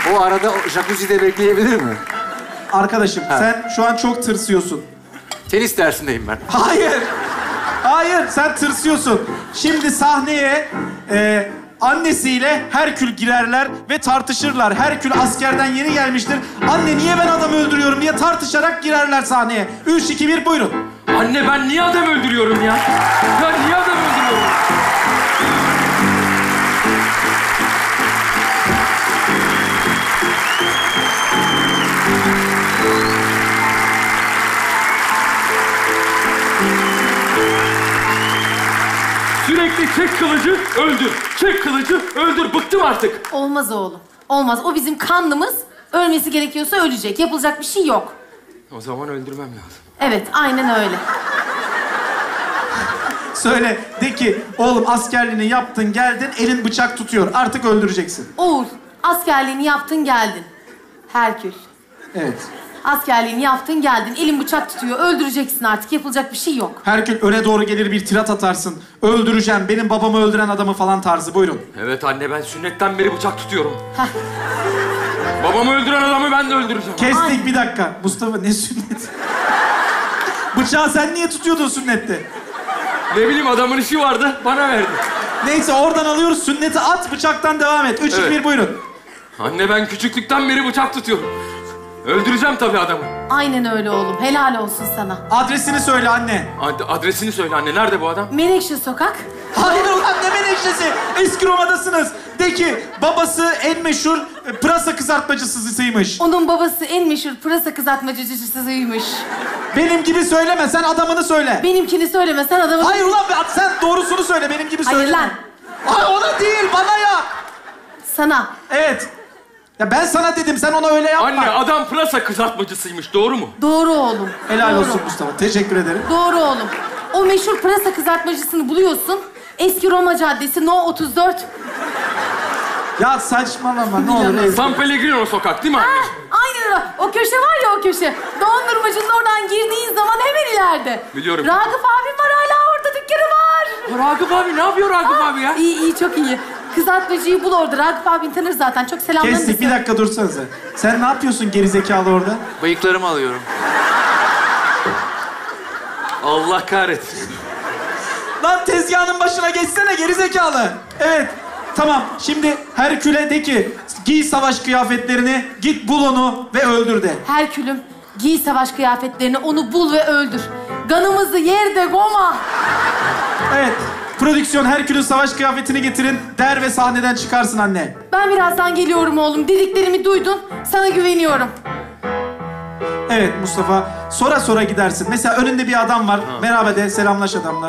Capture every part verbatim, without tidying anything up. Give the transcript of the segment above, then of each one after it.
O arada jacuzzi'de bekleyebilir mi? Arkadaşım Ha. sen şu an çok tırsıyorsun. Tenis dersindeyim ben. Hayır. Hayır, sen tırsıyorsun. Şimdi sahneye e, annesiyle Herkül girerler ve tartışırlar. Herkül askerden yeni gelmiştir. Anne niye ben adamı öldürüyorum diye tartışarak girerler sahneye. Üç, iki, bir, buyurun. Anne ben niye adam öldürüyorum ya? Ya niye adam öldürüyorum? Sürekli çek kılıcı, öldür. Çek kılıcı, öldür. Bıktım artık. Olmaz oğlum. Olmaz. O bizim kanlımız. Ölmesi gerekiyorsa ölecek. Yapılacak bir şey yok. O zaman öldürmem lazım. Evet, aynen öyle. Söyle, de ki oğlum askerliğini yaptın geldin, elin bıçak tutuyor. Artık öldüreceksin. Oğul, askerliğini yaptın geldin. Herkül. Evet. Askerliğini yaptın geldin. Elin bıçak tutuyor. Öldüreceksin artık. Yapılacak bir şey yok. Herkül öne doğru gelir bir tirat atarsın. Öldüreceğim, benim babamı öldüren adamı falan tarzı. Buyurun. Evet anne ben sünnetten beri bıçak tutuyorum. Babamı öldüren adamı ben de öldüreceğim. Kestik Ay. bir dakika. Mustafa ne sünneti? Bıçağı sen niye tutuyordun sünnette? Ne bileyim adamın işi vardı bana verdi. Neyse oradan alıyoruz. Sünneti at, bıçaktan devam et. Üç, Evet. iki, bir, buyurun. Anne ben küçüklükten beri bıçak tutuyorum. Öldüreceğim tabii adamı. Aynen öyle oğlum. Helal olsun sana. Adresini söyle anne. Ad- adresini söyle anne. Nerede bu adam? Menekşe Sokak. Hayır ulan ne menekşesi? Eski Roma'dasınız. De ki babası en meşhur e, pırasa kızartmacısıymış. Onun babası en meşhur pırasa kızartmacıcısıymış. Benim gibi söyleme, sen adamını söyle. Benimkini söyleme, sen adamı... Hayır ulan be, sen doğrusunu söyle, benim gibi Hayır söyleme. lan. Hayır ona değil, bana ya. Sana. Evet. Ya ben sana dedim, sen ona öyle yapma. Anne adam pırasa kızartmacısıymış. Doğru mu? Doğru oğlum. Helal Doğru. olsun Mustafa, teşekkür ederim. Doğru oğlum. O meşhur pırasa kızartmacısını buluyorsun. Eski Roma Caddesi, No otuz dört. Ya saçmalama, ne olur Ezgi. San Pellegrino sokak değil mi anne? Aynen öyle. O köşe var ya o köşe. Dondurmacının oradan girdiğin zaman hemen ileride. Biliyorum. Ragıp abim var hala orada, dükkanı var. Ragıp abi ne yapıyor Ragıp abi ya? İyi iyi, çok iyi. Kızartmacıyı bul orada. Ragıp abin tanır zaten. Çok selamlarını Kestik, bir söyle. dakika dursanıza. Sen ne yapıyorsun gerizekalı orada? Bıyıklarımı alıyorum. Allah kahretsin. Lan tezgahın başına geçsene gerizekalı. Evet, tamam. Şimdi Herkül'e de ki giy savaş kıyafetlerini, git bul onu ve öldür de. Herkülüm, giy savaş kıyafetlerini, onu bul ve öldür. Ganımızı yerde goma. Evet, prodüksiyon Herkül'ün savaş kıyafetini getirin der ve sahneden çıkarsın anne. Ben birazdan geliyorum oğlum. Dediklerimi duydun. Sana güveniyorum. Evet Mustafa, sonra sonra gidersin. Mesela önünde bir adam var. Merhaba de, selamlaş adamla.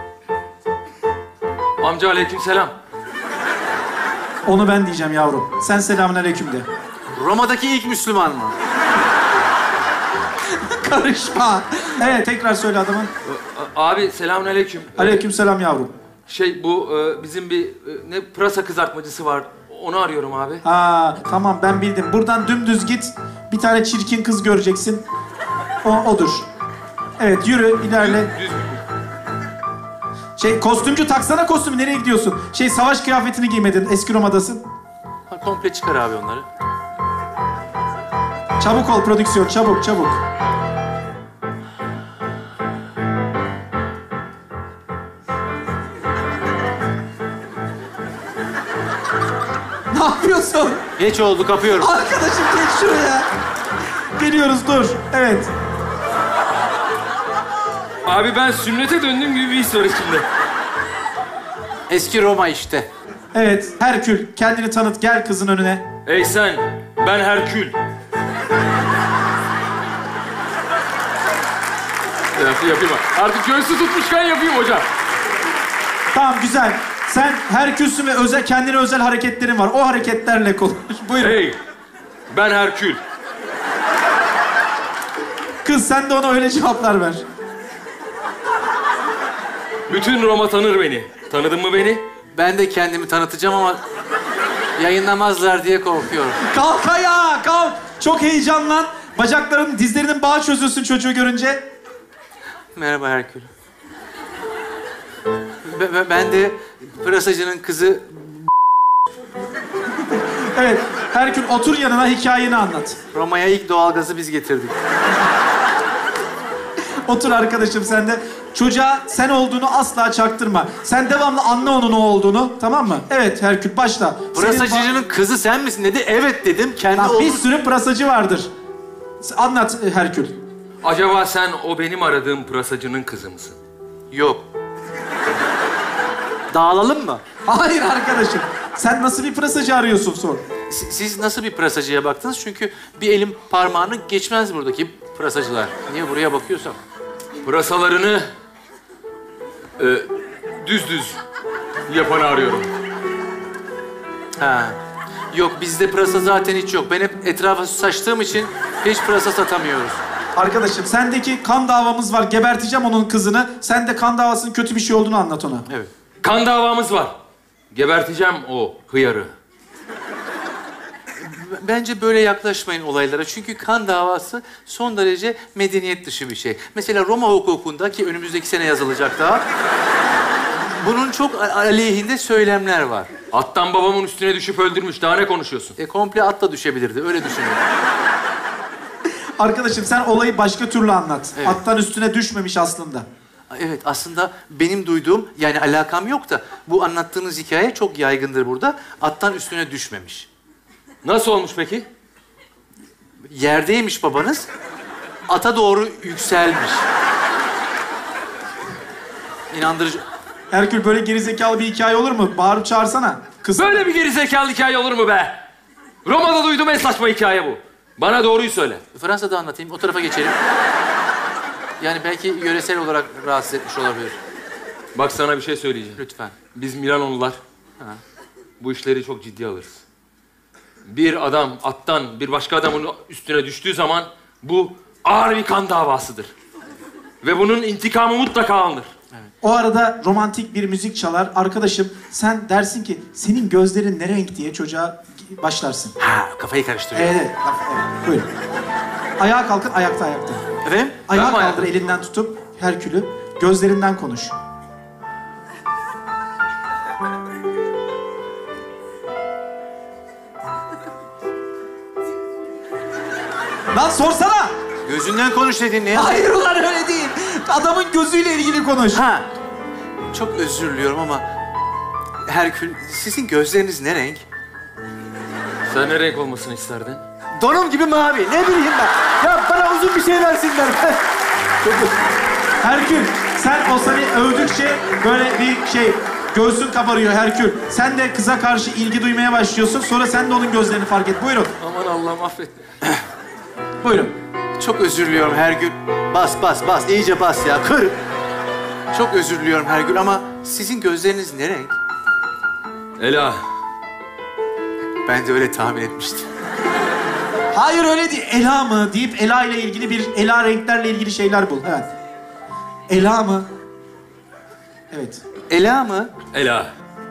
Amca aleykümselam. Onu ben diyeceğim yavrum. Sen selamünaleyküm de. Roma'daki ilk Müslüman mı? Karışma. Evet, tekrar söyle adamın. A- Abi selamünaleyküm. Ee, Aleykümselam yavrum. Şey bu e, bizim bir e, ne pırasa kızartmacısı var. Onu arıyorum abi. Aa, tamam ben bildim. Buradan dümdüz git. Bir tane çirkin kız göreceksin. O odur. Evet, yürü, ilerle. Düz. Şey, kostümcü taksana kostümü. Nereye gidiyorsun? Şey, savaş kıyafetini giymedin. Eski Roma'dasın. Ha, komple çıkar abi onları. Çabuk ol prodüksiyon, çabuk, çabuk. Ne yapıyorsun? Geç oldu, kapıyorum. Arkadaşım geç şuraya. Geliyoruz, dur. Evet. Abi ben sünnete döndüğüm gibi bir his var içimde. Eski Roma işte. Evet, Herkül. Kendini tanıt, gel kızın önüne. Ey sen, ben Herkül. Yap, yapayım bak. Artık göğsü tutmuşken yapayım hocam. Tamam, güzel. Sen Herkülsün ve özel, kendine özel hareketlerin var. O hareketlerle konuş. Buyurun. Hey, ben Herkül. Kız, sen de ona öyle cevaplar ver. Bütün Roma tanır beni. Tanıdın mı beni? Ben de kendimi tanıtacağım ama yayınlamazlar diye korkuyorum. Kalk ayağa, kalk. Çok heyecanlan. Bacakların, dizlerinin bağı çözülsün çocuğu görünce. Merhaba Herkül. Be- be- ben de pırasacının kızı... Evet, Herkül otur yanına, hikayeni anlat. Roma'ya ilk doğalgazı biz getirdik. Otur arkadaşım sen de. Çocuğa sen olduğunu asla çaktırma. Sen devamlı anla onun o olduğunu, tamam mı? Evet Herkül, başla. Pırasacıcının kızı sen misin dedi. Evet dedim. Kendi Lan, oldu. bir sürü pırasacı vardır. Anlat e, Herkül. Acaba sen o benim aradığım pırasacının kızı mısın? Yok. Dağılalım mı? Hayır arkadaşım. Sen nasıl bir pırasacı arıyorsun sor. Si- Siz nasıl bir pırasacıya baktınız? Çünkü bir elim parmağını geçmez buradaki pırasacılar. Niye buraya bakıyorsam? Pırasalarını e, düz düz yapanı arıyorum. Ha. Yok bizde pırasa zaten hiç yok. Ben hep etrafa saçtığım için hiç pırasa satamıyoruz. Arkadaşım sendeki kan davamız var. Geberteceğim onun kızını. Sen de kan davasının kötü bir şey olduğunu anlat ona. Evet. Kan davamız var. Geberteceğim o hıyarı. B- Bence böyle yaklaşmayın olaylara. Çünkü kan davası son derece medeniyet dışı bir şey. Mesela Roma hukukunda ki önümüzdeki sene yazılacak daha. Bunun çok a- aleyhinde söylemler var. Attan babamın üstüne düşüp öldürmüş. Daha ne konuşuyorsun? E komple atla düşebilirdi. Öyle düşünüyorum. Arkadaşım sen olayı başka türlü anlat. Evet. Attan üstüne düşmemiş aslında. Evet aslında benim duyduğum yani alakam yok da bu anlattığınız hikaye çok yaygındır burada. Attan üstüne düşmemiş. Nasıl olmuş peki? Yerdeymiş babanız. Ata doğru yükselmiş. İnandırıcı. Herkül böyle gerizekalı bir hikaye olur mu? Bağırıp çağırsana. Kız. Böyle bir gerizekalı hikaye olur mu be? Roma'da duyduğum en saçma hikaye bu. Bana doğruyu söyle. Fransa'da anlatayım. O tarafa geçelim. Yani belki yöresel olarak rahatsız etmiş olabilir. Bak sana bir şey söyleyeceğim. Lütfen. Biz Milanolular Ha. bu işleri çok ciddi alırız. Bir adam attan bir başka adamın üstüne düştüğü zaman bu ağır bir kan davasıdır. Ve bunun intikamı mutlaka alınır. O arada romantik bir müzik çalar. Arkadaşım sen dersin ki senin gözlerin ne renk diye çocuğa başlarsın. Ha, kafayı karıştırıyor. Evet, evet. evet. Buyurun. Ayağa kalkın, ayakta ayakta. Efendim? Ayağa Ben mi kaldır ayakta? elinden tutup Herkül'ü. Gözlerinden konuş. Lan sorsana! Gözünden konuş dedin ne? Hayır ulan öyle değil. Adamın gözüyle ilgili konuş. Ha. Çok özür diliyorum ama Herkül, sizin gözleriniz ne renk? Sen ne renk olmasını isterdin? Donum gibi mavi. Ne bileyim ben. Ya bana uzun bir şey versinler. Herkül, sen o seni övdükçe böyle bir şey, göğsün kabarıyor Herkül. Sen de kıza karşı ilgi duymaya başlıyorsun. Sonra sen de onun gözlerini fark et. Buyurun. Aman Allah'ım affet. Buyurun. Çok özür diliyorum Herkül. Bas bas bas. İyice bas ya. Kır. Çok özür diliyorum Herkül ama sizin gözleriniz ne renk? Ela, Ben de öyle tahmin etmiştim. Hayır öyle değil. Ela mı deyip Ela ile ilgili bir Ela renklerle ilgili şeyler bul. Evet. Ela mı? Evet. Ela mı? Ela.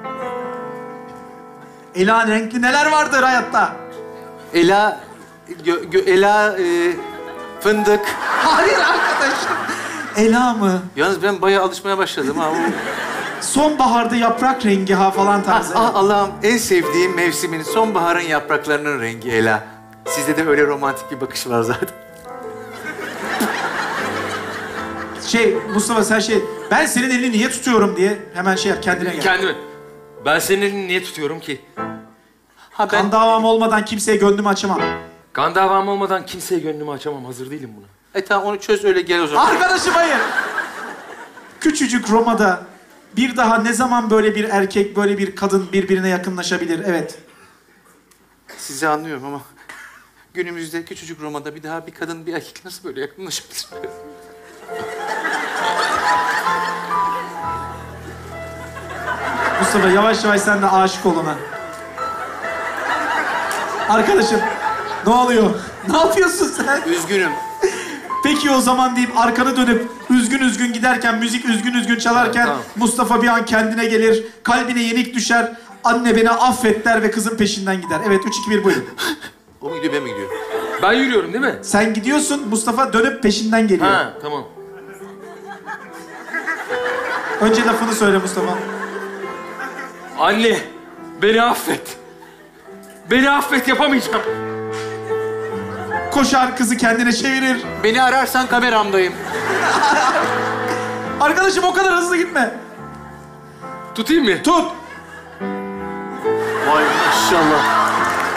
Ela renkli neler vardır hayatta? Ela... Gö, gö, Ela... E, fındık. Hayır arkadaşım. Ela mı? Yalnız ben bayağı alışmaya başladım ha. O... Sonbaharda yaprak rengi ha falan Ah, tarzı. ah, Allah'ım en sevdiğim mevsimin sonbaharın yapraklarının rengi Ela. Sizde de öyle romantik bir bakış var zaten. Şey Mustafa sen şey, ben senin elini niye tutuyorum diye hemen şey yap, kendine gel. Kendimi. Ben senin elini niye tutuyorum ki? Ha ben... Kan davam olmadan kimseye gönlümü açamam. Kan davam olmadan kimseye gönlümü açamam. Hazır değilim buna. E tamam onu çöz öyle gel o zaman. Arkadaşım hayır. Küçücük Roma'da bir daha ne zaman böyle bir erkek, böyle bir kadın birbirine yakınlaşabilir? Evet. Sizi anlıyorum ama... Günümüzde küçücük Roma'da bir daha bir kadın bir erkek nasıl böyle yakınlaşabilir? Mustafa yavaş yavaş sen de aşık ol ona. Arkadaşım ne oluyor? Ne yapıyorsun sen? Üzgünüm. Peki o zaman deyip arkanı dönüp üzgün üzgün giderken, müzik üzgün üzgün çalarken Tamam, tamam. Mustafa bir an kendine gelir, kalbine yenik düşer, anne beni affet der ve kızın peşinden gider. Evet, üç, iki, bir buyurun. O mu gidiyor ben mi gidiyorum? Ben yürüyorum değil mi? Sen gidiyorsun, Mustafa dönüp peşinden geliyor. Ha, tamam. Önce lafını söyle Mustafa. Anne, beni affet. Beni affet, yapamayacağım. Koşar, kızı kendine çevirir. Beni ararsan kameramdayım. Arkadaşım o kadar hızlı gitme. Tutayım mı? Tut. Vay maşallah.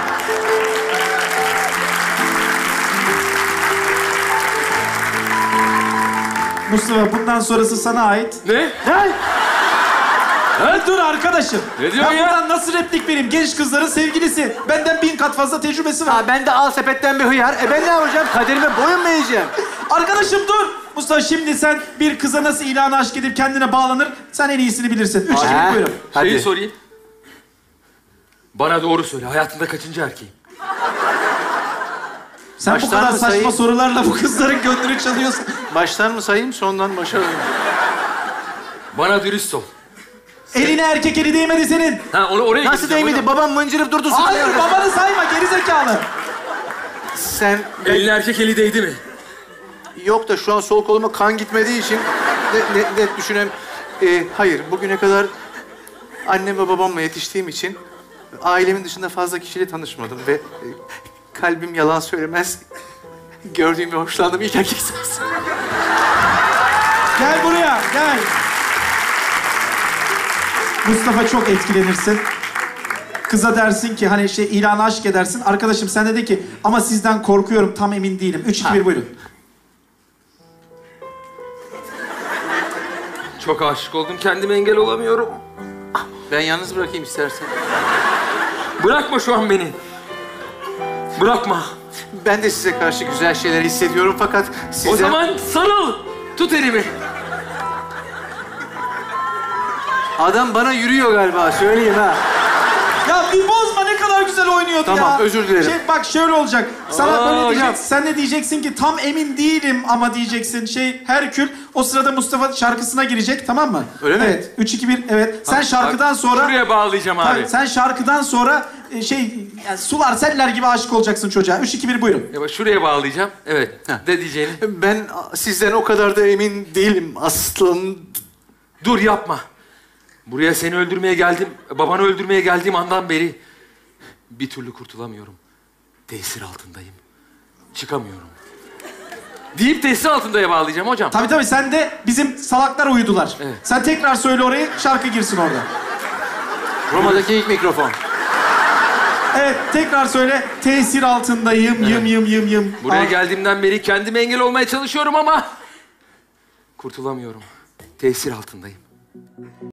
Mustafa bundan sonrası sana ait. Ne? Ne? Ha, dur arkadaşım. Ne diyorsun ben ya? buradan nasıl replik vereyim? Genç kızların sevgilisi. Benden bin kat fazla tecrübesi var. Ha, ben de al sepetten bir hıyar. E ben ne yapacağım? Kaderime boyun mu eğeceğim? Arkadaşım dur. Mustafa şimdi sen bir kıza nasıl ilanı aşk edip kendine bağlanır? Sen en iyisini bilirsin. Üç, Ha, iki, buyurun. hadi. Şeyi sorayım. Bana doğru söyle. Hayatında kaçıncı erkeğim? Sen bu Baştan kadar mı saçma sayayım? sorularla bu kızların gönlünü çalıyorsun. Baştan mı sayayım, sondan başa alayım? Bana dürüst ol. Eline erkek eli değmedi senin. Ha, onu oraya Nasıl getireceğim değmedi? hocam. Babam mıncırıp durdu. Hayır sıkılıyor. babanı sayma gerizekalı. Sen... Eline erkek eli değdi mi? Yok da şu an sol koluma kan gitmediği için net, net, net düşünem. Ee, hayır, bugüne kadar annem ve babamla yetiştiğim için ailemin dışında fazla kişiyle tanışmadım ve e, kalbim yalan söylemez. Gördüğüm ve hoşlandığım ilk erkek sensin. Gel buraya gel. Mustafa çok etkilenirsin. Kıza dersin ki hani şey ilanı aşk edersin. Arkadaşım sen de de ki ama sizden korkuyorum tam emin değilim. Üç, iki, bir buyurun. Çok aşık oldum. Kendime engel olamıyorum. Ben yalnız bırakayım istersen. Bırakma şu an beni. Bırakma. Ben de size karşı güzel şeyler hissediyorum fakat size... O zaman sarıl. Tut elimi. Adam bana yürüyor galiba, söyleyeyim ha. Ya bir bozma ne kadar güzel oynuyordu ya. Tamam, özür dilerim. Şey, bak şöyle olacak. Sana Aa, böyle hocam. diyeceksin. Sen de diyeceksin ki tam emin değilim ama diyeceksin. Şey Herkül o sırada Mustafa şarkısına girecek tamam mı? Öyle mi? Evet. Üç, iki, bir evet. Sen şarkıdan Bak, sonra... Şuraya bağlayacağım abi. Tabii, sen şarkıdan sonra e, şey yani sular seller gibi aşık olacaksın çocuğa. Üç, iki, bir buyurun. Ya bak şuraya bağlayacağım. Evet. Heh. De diyeceğini. Ben sizden o kadar da emin değilim aslında. Dur yapma. Buraya seni öldürmeye geldim. Babanı öldürmeye geldiğim andan beri bir türlü kurtulamıyorum. Tesir altındayım. Çıkamıyorum. Deyip tesir altındaya bağlayacağım hocam. Tabii tabii sen de bizim salaklar uyudular. Evet. Sen tekrar söyle orayı şarkı girsin orada. Roma'daki ilk mikrofon. Evet tekrar söyle. Tesir altındayım yım yım yım yım. Buraya Al. geldiğimden beri kendime engel olmaya çalışıyorum ama kurtulamıyorum. Tesir altındayım.